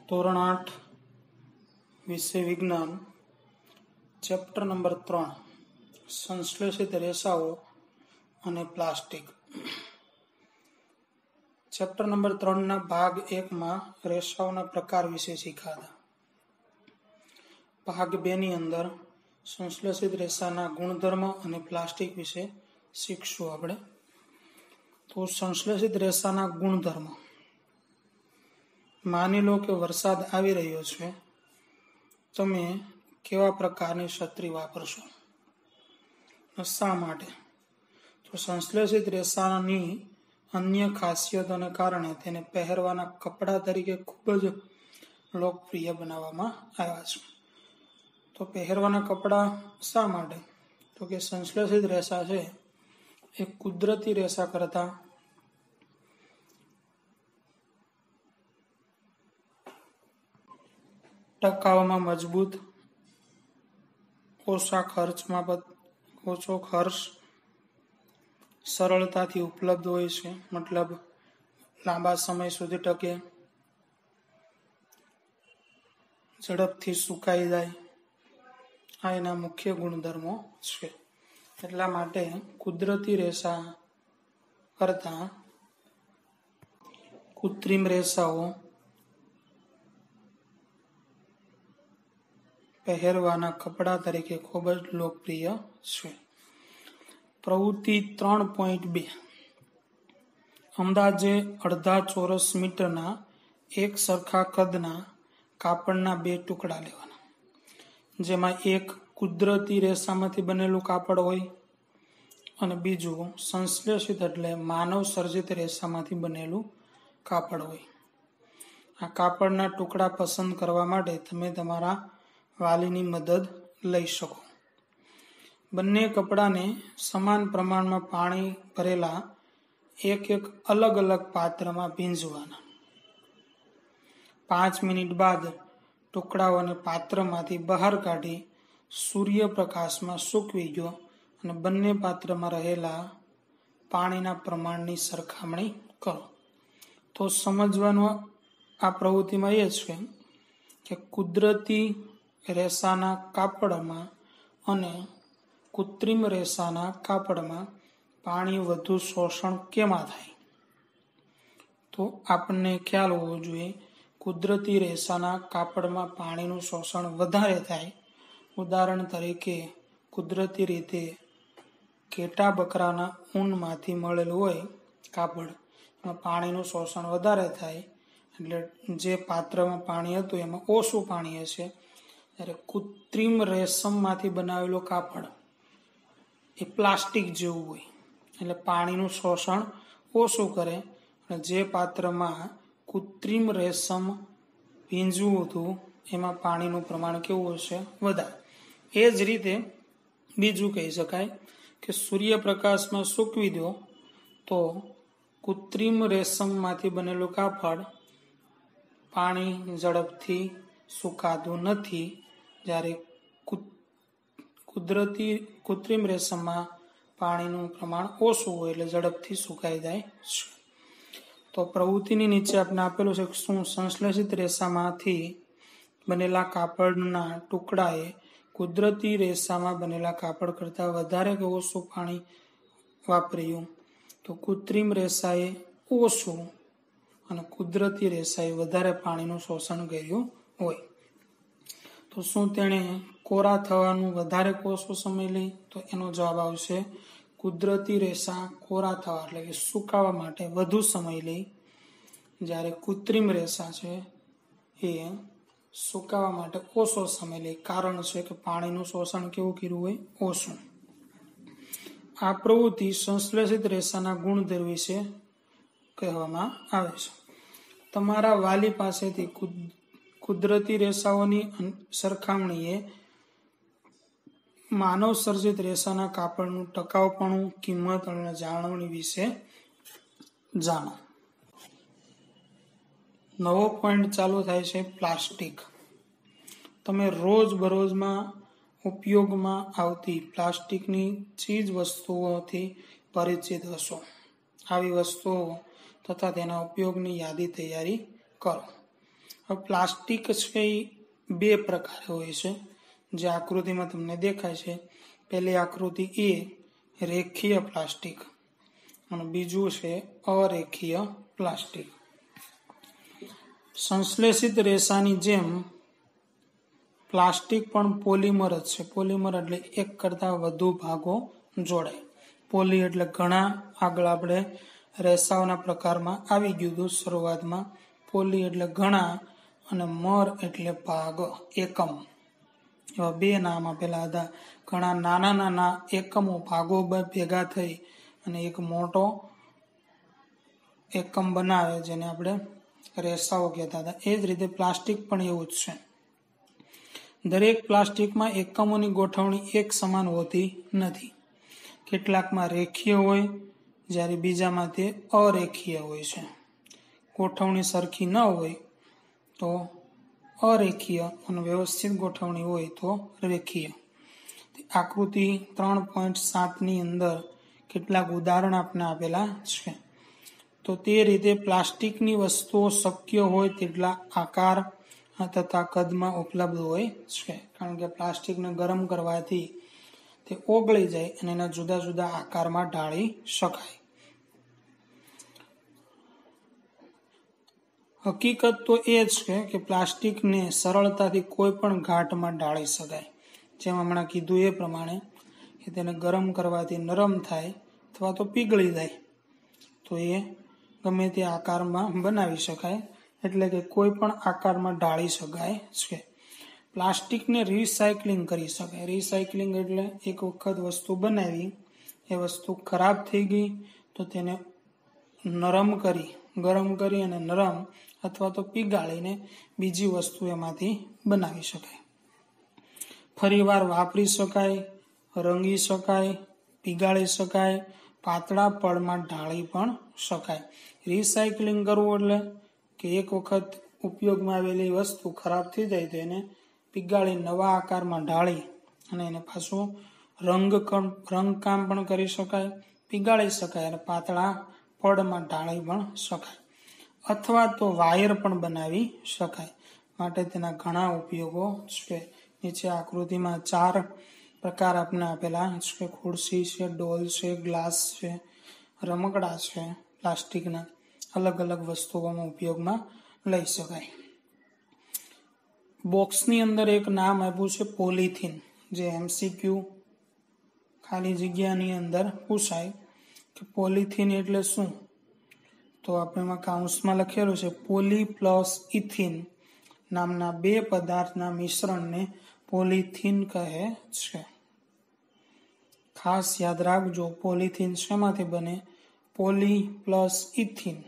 ધોરણ 8 વિષય વિજ્ઞાન ચેપ્ટર નંબર 3 સંશ્લેષિત રેસાઓ અને પ્લાસ્ટિક. ચેપ્ટર નંબર 3 ના ભાગ 1 માં રેસાઓના પ્રકાર વિશે શીખાતા. ભાગ 2 ની અંદર સંશ્લેષિત રેસાના ગુણધર્મ અને પ્લાસ્ટિક વિશે શીખશું આપણે. તો સંશ્લેષિત રેસાના ગુણધર્મ. માની લો કે વરસાદ આવી રહ્યો છે, તમે કેવા પ્રકારની છત્રી વાપરશો? શા માટે? તો સંશ્લેષિત રેસાની અન્ય ખાસિયતોને કારણે તેને પહેરવાના કપડા તરીકે ખૂબ જ લોકપ્રિય બનાવવામાં આવ્યા છે. તો પહેરવાના કપડા શા માટે? તો કે સંશ્લેષિત રેસા છે એ કુદરતી રેસા કરતા ટકાઉમાં મજબૂત, ઓછો ખર્ચ, સરળતાથી ઉપલબ્ધ હોય છે, મતલબ લાંબા સમય સુધી ટકે, ઝડપથી સુકાઈ જાય. આ એના મુખ્ય ગુણધર્મો છે. એટલા માટે કુદરતી રેસા કરતા કૃત્રિમ રેસાઓ પહેરવાના કપડા તરીકે ખૂબ જ લોકપ્રિય છે. પ્રવૃત્તિ 3.2 અંદાજે અડધા ચોરસ મીટરના એક સરખા કદના કાપડના 2 ટુકડા લેવાના, જેમાં એક કુદરતી રેસામાંથી બનેલું કાપડ હોય અને બીજું સંશ્લેષિત એટલે માનવ સર્જિત રેસામાંથી બનેલું કાપડ હોય. આ કાપડના ટુકડા પસંદ કરવા માટે તમે તમારા વાલીની મદદ લઈ શકો. બંને કપડાને સમાન પ્રમાણમાં પાણી ભરેલા એક અલગ અલગ પાત્રમાં ભીંજવાના. 5 મિનિટ બાદ ટુકડાઓને પાત્રમાંથી બહાર કાઢી સૂર્યપ્રકાશમાં સૂકવી દો અને બંને પાત્રમાં રહેલા પાણીના પ્રમાણની સરખામણી કરો. તો સમજવાનું આ પ્રવૃત્તિમાં એ છે કે કુદરતી રેસાના કાપડમાં અને કૃત્રિમ રેસાના કાપડમાં પાણી વધુ શોષણ કેમાં થાય? તો આપણને ખ્યાલ હોવો જોઈએ. કુદરતી રેસાના કાપડમાં પાણીનું શોષણ વધારે થાય. ઉદાહરણ તરીકે કુદરતી રીતે ઘેટા બકરાના ઊનમાંથી મળેલું હોય કાપડ, એમાં પાણીનું શોષણ વધારે થાય, એટલે જે પાત્રમાં પાણી હતું એમાં ઓછું પાણી હશે. ત્યારે કૃત્રિમ રેશમમાંથી બનાવેલું કાપડ એ પ્લાસ્ટિક જેવું હોય, એટલે પાણીનું શોષણ ઓછું કરે. અને જે પાત્રમાં કૃત્રિમ રેશમ ભીંજવું હતું એમાં પાણીનું પ્રમાણ કેવું હશે? વધારે. એ જ રીતે બીજું કહી શકાય કે સૂર્યપ્રકાશમાં સૂકવી દો તો કૃત્રિમ રેશમમાંથી બનેલું કાપડ પાણી ઝડપથી સુકાતું નથી, જ્યારે કૃત્રિમ રેશમમાં પાણીનું પ્રમાણ ઓછું હોય એટલે ઝડપથી સુકાઈ જાય છે. તો પ્રવૃત્તિની નીચે આપણે આપેલું છે કે શું સંશ્લેષિત રેસામાંથી બનેલા કાપડના ટુકડાએ કુદરતી રેસામાં બનેલા કાપડ કરતાં વધારે કે ઓછું પાણી વાપર્યું? તો કૃત્રિમ રેસાએ ઓછું અને કુદરતી રેસાએ વધારે પાણીનું શોષણ કર્યું હોય. તો શું તેણે કોરા થવાનું વધારે ઓછો સમય લે? તો એનો જવાબ આવશે કુદરતી રેસા કોરા થવા એટલે કે સુકાવા માટે વધુ સમય લે, જ્યારે કૃત્રિમ રેસા છે એ સુકાવા માટે ઓછો સમય લે. કારણ છે કે પાણીનું શોષણ કેવું કર્યું હોય? ઓછું. આ પ્રવૃત્તિ સંશ્લેષિત રેસાના ગુણધર્મ વિશે કહેવામાં આવે છે. તમારા વાલી પાસેથી કુદરતી રેસાઓની સરખામણીએ માનવ સર્જિત રેસાના કાપડનું ટકાઉપણું, કિંમત અને જાળવણી વિશે જાણો. નવો પોઈન્ટ ચાલુ થાય છે પ્લાસ્ટિક. તમે રોજબરોજમાં ઉપયોગમાં આવતી પ્લાસ્ટિકની ચીજ વસ્તુઓથી પરિચિત હશો. આવી વસ્તુઓ તથા તેના ઉપયોગની યાદી તૈયારી કરો. હવે પ્લાસ્ટિક છે એ બે પ્રકારે હોય છે, જે આકૃતિમાં તમને દેખાય છે. પહેલી આકૃતિ એ રેખીય પ્લાસ્ટિક અને બીજું છે અરેખીય પ્લાસ્ટિક. સંશ્લેષિત રેસાની જેમ પ્લાસ્ટિક પણ પોલિમર જ છે. પોલિમર એટલે એક કરતા વધુ ભાગો જોડાય. પોલી એટલે ઘણા, આગળ આપણે રેસાઓના પ્રકારમાં આવી ગયું હતું શરૂઆતમાં. પોલી એટલે ઘણા અને મર એટલે ભાગ, એકમ. એવા બે નામ આપેલા હતા. ઘણા નાના નાના એકમો, ભાગો ભેગા થઈ અને એક મોટો એકમ બનાવે, જેને આપણે રેસાઓ કહેતા હતા. એ જ રીતે પ્લાસ્ટિક પણ એવું જ છે. દરેક પ્લાસ્ટિકમાં એકમોની ગોઠવણી એક સમાન હોતી નથી. કેટલાકમાં રેખીય હોય, જ્યારે બીજામાં તે અરેખીય હોય છે. ગોઠવણી સરખી ન હોય તો અરેખીય અને વ્યવસ્થિત ગોઠવણી હોય તો રેખીય. આકૃતિ 3.7 અંદર કેટલાક ઉદાહરણ આપણે આપેલા છે. તો તે રીતે પ્લાસ્ટિકની વસ્તુઓ શક્ય હોય તેટલા આકાર તથા કદમાં ઉપલબ્ધ હોય છે. કારણ કે પ્લાસ્ટિકને ગરમ કરવાથી તે ઓગળી જાય અને એના જુદા જુદા આકારમાં ઢાળી શકાય. હકીકત તો એ જ છે કે પ્લાસ્ટિકને સરળતાથી કોઈ પણ ઘાટમાં ઢાળી શકાય. જેમ હમણાં કીધું એ પ્રમાણે કે તેને ગરમ કરવાથી નરમ થાય અથવા તો પીગળી જાય, તો એ ગમે તે આકારમાં બનાવી શકાય. એટલે કે કોઈ પણ આકારમાં ઢાળી શકાય છે. પ્લાસ્ટિકને રિસાયકલિંગ કરી શકાય. રિસાયકલિંગ એટલે એક વખત વસ્તુ બનાવી, એ વસ્તુ ખરાબ થઈ ગઈ તો તેને નરમ કરી, ગરમ કરી અને નરમ અથવા તો પીગાળીને બીજી વસ્તુ એમાંથી બનાવી શકાય. ફરીવાર વાપરી શકાય, રંગી શકાય, પીગાળી શકાય, પાતળા પડમાં ઢાળી પણ શકાય. રિસાયકલિંગ કરવું એટલે કે એક વખત ઉપયોગમાં આવેલી વસ્તુ ખરાબ થઈ જાય તો એને પીગાળી નવા આકારમાં ઢાળી અને એને પાછું રંગકામ પણ કરી શકાય, પીગાળી શકાય અને પાતળા પડમાં ઢાળી પણ શકાય. અથવા તો વાયર પણ બનાવી શકાય. માટે તેના ઘણા ઉપયોગો છે. નીચે આકૃતિમાં 4 પ્રકાર આપણે આપેલા છે. ખુરશી છે, ડોલ છે, ગ્લાસ છે, રમકડા છે. પ્લાસ્ટિકના અલગ અલગ વસ્તુઓમાં ઉપયોગમાં લઈ શકાય. બોક્સની અંદર એક નામ આપ્યું છે પોલિથીન, જે MCQ ખાલી જગ્યાની અંદર પૂછાય કે પોલિથીન એટલે શું. તો આપણે એમાં કાઉન્સમાં લખેલું છે પોલી પ્લસ ઇથિન નામના બે પદાર્થના મિશ્રણને પોલિથીન કહે છે. ખાસ યાદ રાખજો, પોલિથીન શેમાંથી બને? પોલી પ્લસ ઇથિન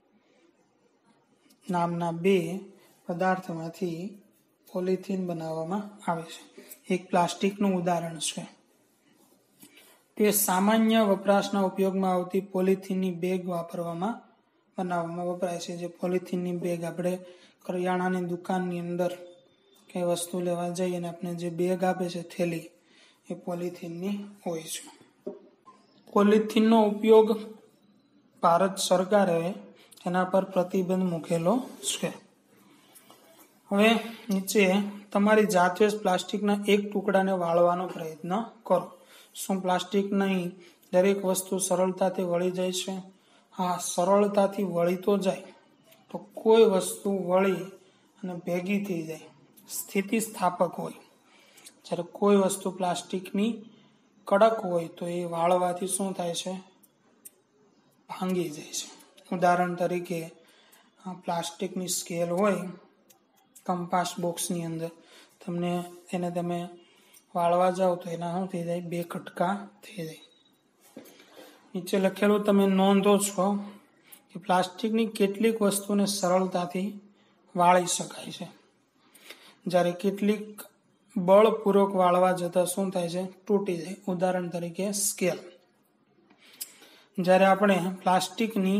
નામના બે પદાર્થમાંથી પોલિથીન બનાવવામાં આવે છે. એક પ્લાસ્ટિકનું ઉદાહરણ છે. તે સામાન્ય વપરાશના ઉપયોગમાં આવતી પોલિથીનની બેગ બનાવવામાં વપરાય છે. જે પોલિથીનની બેગ આપણે કરિયાણાની દુકાનની અંદર કઈ વસ્તુ લેવા જઈએ અને આપણે જે બેગ આપે છે, થેલી, એ પોલિથીનની હોય છે. પોલિથીનનો ઉપયોગ ભારત સરકારે એના પર પ્રતિબંધ મૂકેલો છે. હવે નીચે તમારી જાતે જ પ્લાસ્ટિકના એક ટુકડાને વાળવાનો પ્રયત્ન કરો. શું પ્લાસ્ટિક નહીં દરેક વસ્તુ સરળતાથી વળી જાય છે? હા, સરળતાથી વળી તો જાય. તો કોઈ વસ્તુ વળી અને ભેગી થઈ જાય, સ્થિતિસ્થાપક હોય. જ્યારે કોઈ વસ્તુ પ્લાસ્ટિકની કડક હોય તો એ વાળવાથી શું થાય છે? ભાંગી જાય છે. ઉદાહરણ તરીકે પ્લાસ્ટિકની સ્કેલ હોય કંપાસ બોક્સની અંદર, તમે વાળવા જાઓ તો એના શું થઈ જાય? 2 કટકા થઈ જાય. નીચે લખેલું તમે નોંધો છો કે પ્લાસ્ટિકની કેટલીક વસ્તુને સરળતાથી વાળી શકાય છે, જ્યારે કેટલીક બળપૂર્વક વાળવા જતા શું થાય છે? તૂટી જાય. ઉદાહરણ તરીકે સ્કેલ. જ્યારે આપણે પ્લાસ્ટિકની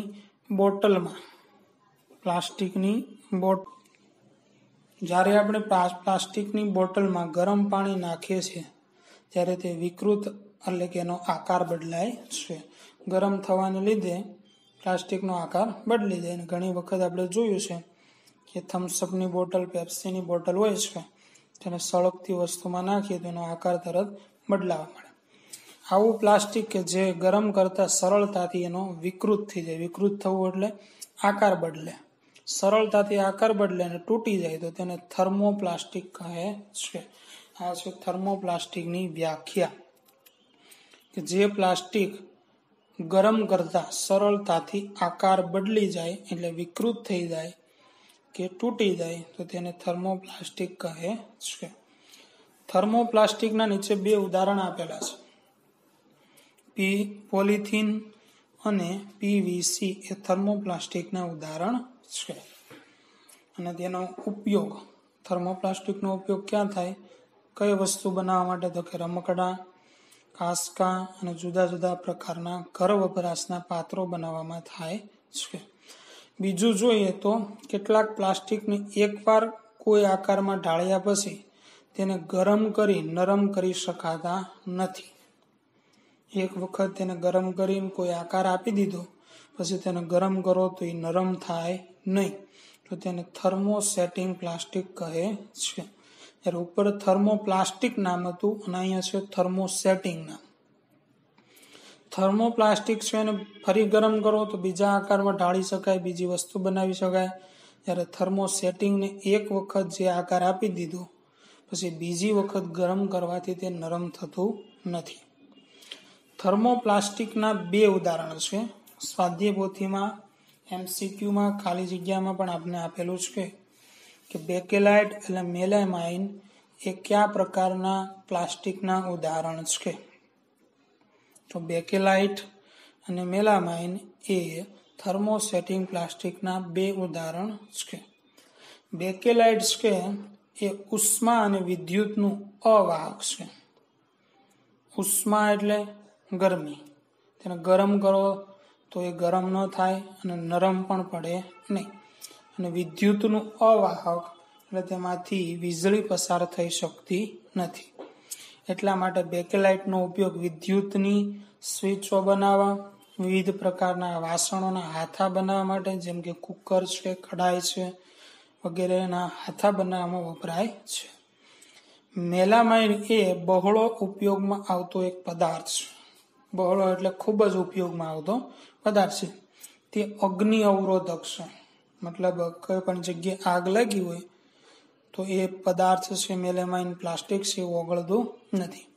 બોટલમાં ગરમ પાણી નાખીએ છીએ ત્યારે તે વિકૃત એટલે કે એનો આકાર બદલાય છે. ગરમ થવાને લીધે પ્લાસ્ટિકનો આકાર બદલી જાય. ઘણી વખત આપણે જોયું છે કે કે થમ્સઅપની બોટલ, પેપ્સીની બોટલ હોય છે, તેને સળગતી વસ્તુમાં નાખીએ તો એનો આકાર તરત બદલાવા મળે. આવું પ્લાસ્ટિક કે જે ગરમ કરતા સરળતાથી એનો વિકૃત થઈ જાય, વિકૃત થવું એટલે આકાર બદલે, સરળતાથી આકાર બદલે અને તૂટી જાય તો તેને થર્મોપ્લાસ્ટિક કહે છે. આ છે થર્મોપ્લાસ્ટિકની વ્યાખ્યા, કે જે પ્લાસ્ટિક ગરમ કરતા સરળતાથી આકાર બદલી જાય એટલે વિકૃત થઈ જાય કે તૂટી જાય તો તેને થર્મોપ્લાસ્ટિક કહે છે. થર્મોપ્લાસ્ટિકના નીચે 2 ઉદાહરણ આપેલા છે. પોલિથીન અને પીવીસી એ થર્મોપ્લાસ્ટિકના ઉદાહરણ છે. અને તેનો ઉપયોગ, થર્મોપ્લાસ્ટિકનો ઉપયોગ ક્યાં થાય, કઈ વસ્તુ બનાવવા માટે, તો કે રમકડા, કાંસકા અને જુદા જુદા પ્રકારના ઘર વપરાશના પાત્રો બનાવવામાં થાય છે. બીજું જોઈએ તો કેટલાક પ્લાસ્ટિકને એકવાર કોઈ આકારમાં ઢાળ્યા પછી તેને ગરમ કરી નરમ કરી શકાતા નથી. એક વખત તેને ગરમ કરીને કોઈ આકાર આપી દીધો પછી તેને ગરમ કરો તો એ નરમ થાય નહીં, તો તેને થર્મોસેટિંગ પ્લાસ્ટિક કહે છે. ત્યારે ઉપર થર્મોપ્લાસ્ટિક નામ હતું અને અહીંયા છે થર્મોસેટિંગ નામ. થર્મોપ્લાસ્ટિક છે એને ફરી ગરમ કરો તો બીજા આકારમાં ઢાળી શકાય, બીજી વસ્તુ બનાવી શકાય. જ્યારે થર્મોસેટિંગને એક વખત જે આકાર આપી દીધો પછી બીજી વખત ગરમ કરવાથી તે નરમ થતું નથી. થર્મોપ્લાસ્ટિકના 2 ઉદાહરણ છે. સ્વાધ્યાય પોથીમાં MCQમાં ખાલી જગ્યામાં પણ આપણે આપેલું છે કે બેકેલાઇટ એટલે મેલામાઇન એ કયા પ્રકારના પ્લાસ્ટિકના ઉદાહરણ છે. તો બેકેલાઇટ અને મેલામાઇન એ થર્મોસેટિંગ પ્લાસ્ટિકના 2 ઉદાહરણ છે. બેકેલાઇટ છે એ ઉષ્મા અને વિદ્યુતનું અવાહક છે. ઉષ્મા એટલે ગરમી, તેને ગરમ કરો તો એ ગરમ ન થાય અને નરમ પણ પડે નહીં. અને વિદ્યુતનું અવાહક એટલે તેમાંથી વીજળી પસાર થઈ શકતી નથી. એટલા માટે બેકેલાઇટનો ઉપયોગ વિદ્યુતની સ્વિચો બનાવવા, વિવિધ પ્રકારના વાસણોના હાથા બનાવવા માટે, જેમ કે કુકર છે, કઢાઈ છે વગેરેના હાથા બનાવવામાં વપરાય છે. મેલામાઇન એ બહોળો ઉપયોગમાં આવતો એક પદાર્થ છે. બહોળો એટલે ખૂબ જ ઉપયોગમાં આવતો પદાર્થ છે. તે અગ્નિ અવરોધક છે, મતલબ કોઈ પણ જગ્યાએ આગ લાગી હોય તો એ પદાર્થ છે મેલામાઇન પ્લાસ્ટિક છે એ ઓગળતું નથી.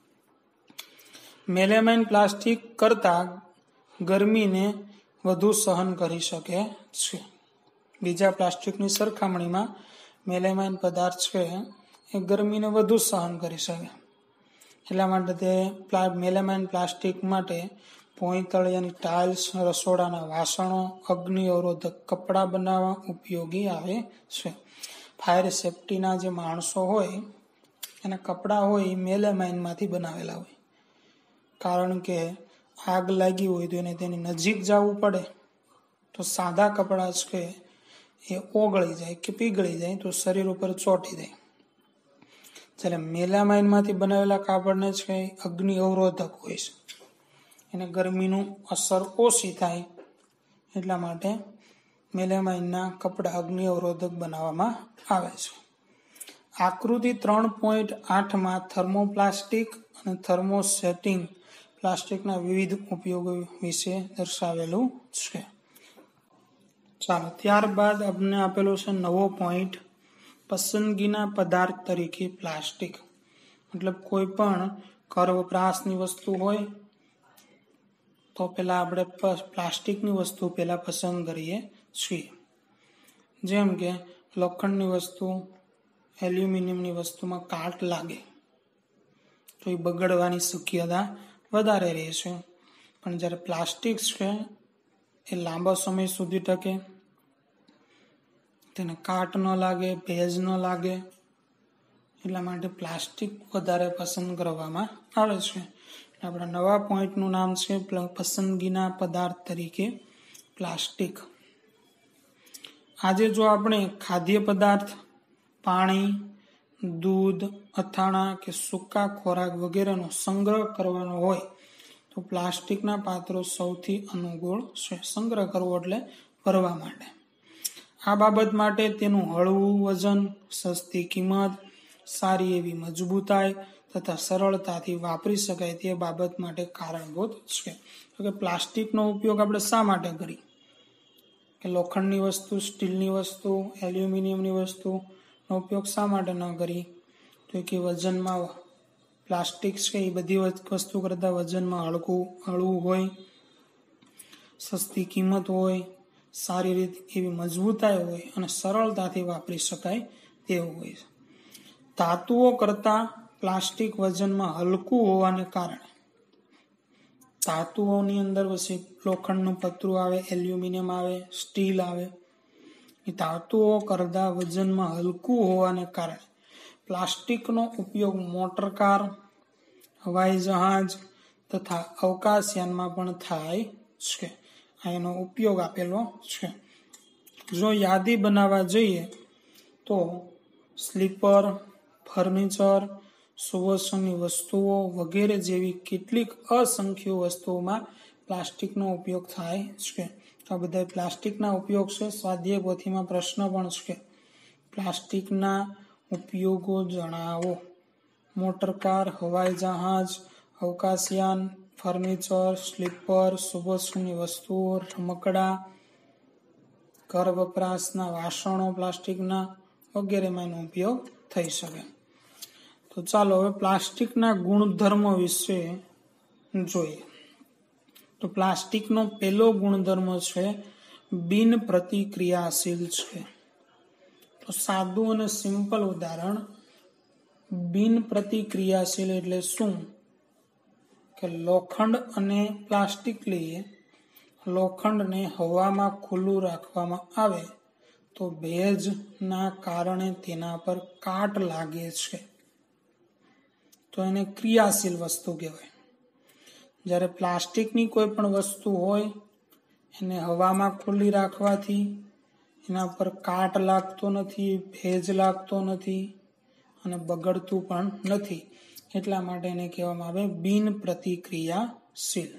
મેલામાઇન પ્લાસ્ટિક કરતાં ગરમીને વધુ સહન કરી શકે છે. બીજા પ્લાસ્ટિકની સરખામણીમાં મેલામાઇન પદાર્થ છે એ ગરમીને વધુ સહન કરી શકે. એટલા માટે તે મેલામાઇન પ્લાસ્ટિક માટે ભોંયતળિયાની ટાઇલ્સ, રસોડાના વાસણો, અગ્નિ અવરોધક કપડાં બનાવવા ઉપયોગી આવે છે. ફાયર સેફટીના જે માણસો હોય એના કપડાં હોય એ મેલામાઇનમાંથી બનાવેલા હોય, કારણ કે આગ લાગી હોય તો એને તેની નજીક જવું પડે તો સાદા કપડાં છે એ ઓગળી જાય કે પીગળી જાય તો શરીર ઉપર ચોંટી જાય. જ્યારે મેલામાઇનમાંથી બનાવેલા કાપડને છે અગ્નિ અવરોધક હોય છે, એને ગરમીનું અસર ઓછી થાય, એટલા માટે મેલામાઇનના કપડાં અગ્નિ અવરોધક બનાવવામાં આવે છે. આકૃતિ 3.8માં થર્મોપ્લાસ્ટિક અને થર્મોસેટિંગ પ્લાસ્ટિકના વિવિધ ઉપયોગો વિશે દર્શાવેલું છે. ચાલો, ત્યારબાદ આપણે આપેલો છે નવો પોઈન્ટ, પસંદગીના પદાર્થ તરીકે પ્લાસ્ટિક. મતલબ કોઈ પણ ઘર વપરાશની વસ્તુ હોય તો પેલા આપણે પ્લાસ્ટિકની વસ્તુ પેલા પસંદ કરીએ છીએ. જેમ કે લોખંડની વસ્તુ, એલ્યુમિનિયમની વસ્તુમાં કાટ લાગે તો એ બગડવાની શક્યતા વધારે રહે છે. પણ જ્યારે પ્લાસ્ટિક છે એ લાંબા સમય સુધી ટકે, તેને કાટ ન લાગે, ભેજ ન લાગે, એટલા માટે પ્લાસ્ટિક વધારે પસંદ કરવામાં આવે છે. આપણા નવા પોઈન્ટનું નામ છે પસંદગીના પદાર્થ તરીકે પ્લાસ્ટિક. આજે જો આપણે ખાદ્ય પદાર્થ, પાણી, દૂધ, અથાણા કે સૂકા ખોરાક વગેરેનો સંગ્રહ કરવાનો હોય તો પ્લાસ્ટિકના પાત્રો સૌથી અનુકૂળ છે. સંગ્રહ કરવો એટલે ભરવા માટે. આ બાબત માટે તેનું હળવું વજન, સસ્તી કિંમત, સારી એવી મજબૂતાઈ તથા સરળતાથી વાપરી શકાય તે બાબત માટે કારણભૂત છે. કે પ્લાસ્ટિકનો ઉપયોગ આપણે શા માટે કરીએ? કે લોખંડની વસ્તુ, સ્ટીલની વસ્તુ, એલ્યુમિનિયમની વસ્તુનો ઉપયોગ શા માટે ન કરી? તો કે વજનમાં પ્લાસ્ટિક છે એ બધી વસ્તુ કરતાં વજનમાં હળવું હોય, સસ્તી કિંમત હોય, સારી રીતે એવી મજબૂતાઈ હોય અને સરળતાથી વાપરી શકાય તેવું હોય. ધાતુઓ કરતાં પ્લાસ્ટિક વજનમાં હલકું હોવાને કારણે ધાતુઓની અંદર પછી લોખંડનું પતરું આવે, એલ્યુમિનિયમ આવે, સ્ટીલ આવે. એ ધાતુઓ કરતાં વજનમાં હલકું હોવાને કારણે પ્લાસ્ટિકનો ઉપયોગ મોટરકાર, હવાઈ જહાજ તથા અવકાશયાનમાં પણ થાય છે. એનો ઉપયોગ આપેલો છે. જો યાદી બનાવવા જઈએ તો સ્લીપર, ફર્નિચર, સુવાસનની વસ્તુઓ વગેરે જેવી કેટલીક અસંખ્ય વસ્તુઓમાં પ્લાસ્ટિકનો ઉપયોગ થાય છે. આ બધા પ્લાસ્ટિકના ઉપયોગ છે. સ્વાધ્યાય પોથીમાં પ્રશ્ન પણ છે, પ્લાસ્ટિકના ઉપયોગો જણાવો. મોટરકાર, હવાઈ જહાજ, અવકાશયાન, ફર્નિચર, સ્લીપર, સુવાસનની વસ્તુઓ, રમકડા, ઘર વપરાશના વાસણો પ્લાસ્ટિકના વગેરેમાં એનો ઉપયોગ થઈ શકે. તો ચાલો હવે પ્લાસ્ટિકના ગુણધર્મો વિશે જોઈએ. તો પ્લાસ્ટિકનો પહેલો ગુણધર્મ છે બિન પ્રતિક્રિયાશીલ છે. તો સાદું અને સિમ્પલ ઉદાહરણ, બિન પ્રતિક્રિયાશીલ એટલે શું? કે લોખંડ અને પ્લાસ્ટિક લઈએ, લોખંડને હવામાં ખુલ્લું રાખવામાં આવે તો ભેજના કારણે તેના પર કાટ લાગે છે, તો એને ક્રિયાશીલ વસ્તુ કહેવાય. જ્યારે પ્લાસ્ટિકની કોઈ પણ વસ્તુ હોય એને હવામાં ખુલ્લી રાખવાથી એના પર કાટ લાગતો નથી, ભેજ લાગતો નથી અને બગડતું પણ નથી. એટલા માટે એને કહેવામાં આવે બિન પ્રતિક્રિયાશીલ.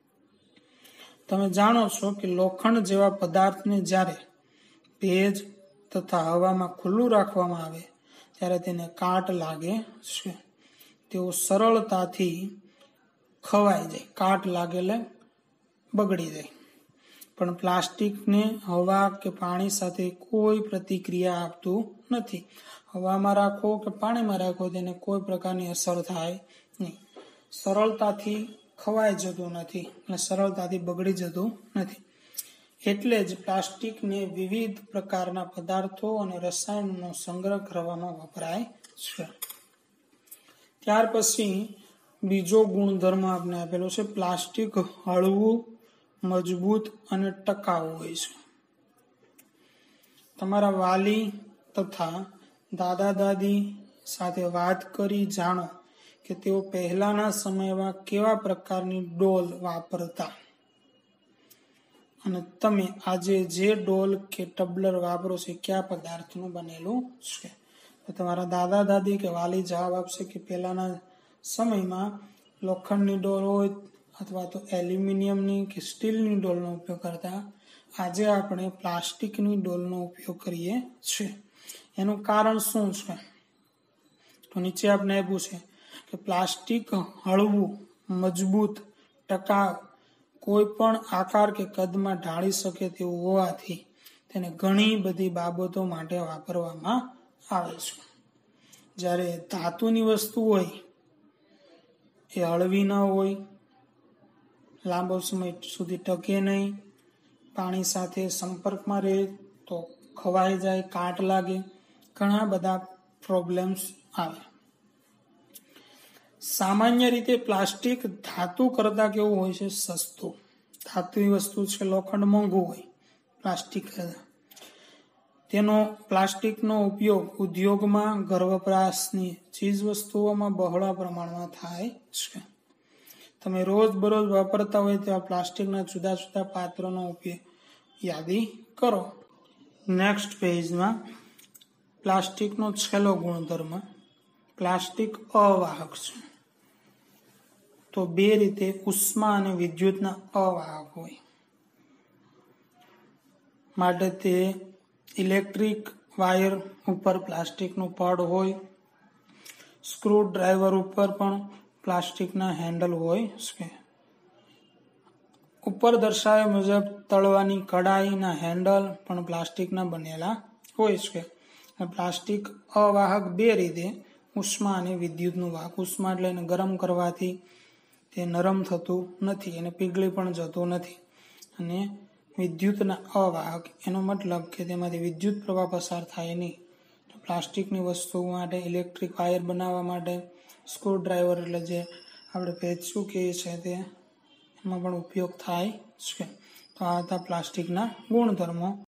તમે જાણો છો કે લોખંડ જેવા પદાર્થને જ્યારે ભેજ તથા હવામાં ખુલ્લું રાખવામાં આવે ત્યારે તેને કાટ લાગે છે. તેઓ સરળતાથી ખવાઈ જાય, કાટ લાગેલે બગડી જાય. પણ પ્લાસ્ટિકને હવા કે પાણી સાથે કોઈ પ્રતિક્રિયા આપતું નથી. હવામાં રાખો કે પાણીમાં રાખો તેને કોઈ પ્રકારની અસર થાય નહીં. સરળતાથી ખવાઈ જતું નથી અને સરળતાથી બગડી જતું નથી. એટલે જ પ્લાસ્ટિકને વિવિધ પ્રકારના પદાર્થો અને રસાયણોનો સંગ્રહ કરવામાં વપરાય છે. ત્યાર પછી બીજો ગુણધર્મ આપણે આપેલો છે, પ્લાસ્ટિક હળવું, મજબૂત અને ટકાઉ હોય છે. તમારા વાલી તથા દાદા દાદી સાથે વાત કરી જાણો કે તેઓ પહેલાના સમયમાં કેવા પ્રકારની ડોલ વાપરતા અને તમે આજે જે ડોલ કે ટબલર વાપરો છો કયા પદાર્થનું બનેલું છે. તો તમારા દાદા દાદી કે વાલી જવાબ આપશે કે પહેલાના સમયમાં લોખંડની ડોલ હોય અથવા તો એલ્યુમિનિયમની કે સ્ટીલની ડોલનો ઉપયોગ કરતા. આજે આપણે પ્લાસ્ટિકની ડોલનો ઉપયોગ કરીએ છીએ. એનું કારણ શું છે? તો નીચે આપણે આપ્યું છે કે પ્લાસ્ટિક હળવું, મજબૂત, ટકાઉ, કોઈ પણ આકાર કે કદમાં ઢાળી શકે તેવું હોવાથી તેને ઘણી બધી બાબતો માટે વાપરવામાં આવે છે. જ્યારે ધાતુની વસ્તુ હોય એ હળવી ન હોય, લાંબો સમય સુધી ટકે નહીં, પાણી સાથે સંપર્કમાં રહે તો ખવાઈ જાય, કાટ લાગે, ઘણા બધા પ્રોબ્લેમ્સ આવે. સામાન્ય રીતે પ્લાસ્ટિક ધાતુ કરતાં કેવું હોય છે? સસ્તું. ધાતુની વસ્તુ છે, લોખંડ મોંઘું હોય પ્લાસ્ટિક કરતાં. તેનો પ્લાસ્ટિકનો ઉપયોગ ઉદ્યોગમાં, ઘર વપરાશની ચીજ વસ્તુઓમાં બહોળા પ્રમાણમાં થાય છે. તમે રોજબરોજ વાપરતા હોય તેવા પ્લાસ્ટિકના જુદા જુદા પાત્રોનો ઉપયોગ યાદી કરો. નેક્સ્ટ પેજમાં પ્લાસ્ટિકનો છેલ્લો ગુણધર્મ, પ્લાસ્ટિક અવાહક છે. તો બે રીતે ઉષ્મા અને વિદ્યુતના અવાહક હોય માટે તે ઇલેક્ટ્રિક વાયર ઉપર પ્લાસ્ટિકનું પડ હોય, સ્ક્રૂ ડ્રાઈવર ઉપર પણ પ્લાસ્ટિકના હેન્ડલ હોય છે. ઉપર દર્શાવ્યા મુજબ તળવાની કડાઈના હેન્ડલ પણ પ્લાસ્ટિકના બનેલા હોય છે. પ્લાસ્ટિક અવાહક બે રીતે, ઉષ્મા અને વિદ્યુતનું વાહક. ઉષ્મા એટલે એને ગરમ કરવાથી તે નરમ થતું નથી અને પીગળી પણ જતું નથી. અને વિદ્યુતના અવાહક, એનો મતલબ કે તેમાંથી વિદ્યુત પ્રવાહ પસાર થાય નહીં. પ્લાસ્ટિકની વસ્તુઓ માટે, ઇલેક્ટ્રિક વાયર બનાવવા માટે, સ્ક્રૂ ડ્રાઈવર એટલે જે આપણે પેચકું કહીએ છીએ તે એમાં પણ ઉપયોગ થાય છે. તો આ હતા પ્લાસ્ટિકના ગુણધર્મો.